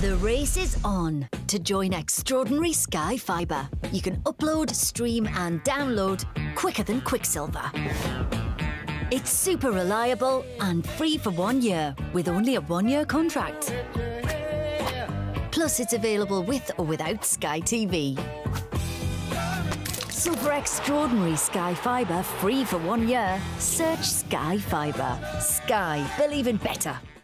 The race is on to join extraordinary Sky Fibre. You can upload, stream and download quicker than Quicksilver. It's super reliable and free for 1 year with only a 1-year contract. Plus, it's available with or without Sky TV. So for extraordinary Sky Fibre free for 1 year, search Sky Fibre. Sky, believe in better.